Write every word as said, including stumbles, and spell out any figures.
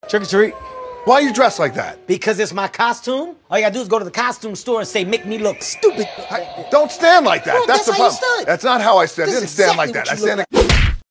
Trick or treat. Why are you dressed like that? Because it's my costume. All you gotta do is go to the costume store and say, make me look stupid. I, don't stand like that. Bro, that's that's the how you problem. stood. That's not how I stand. I This didn't is stand exactly like that. what I you look stand. like.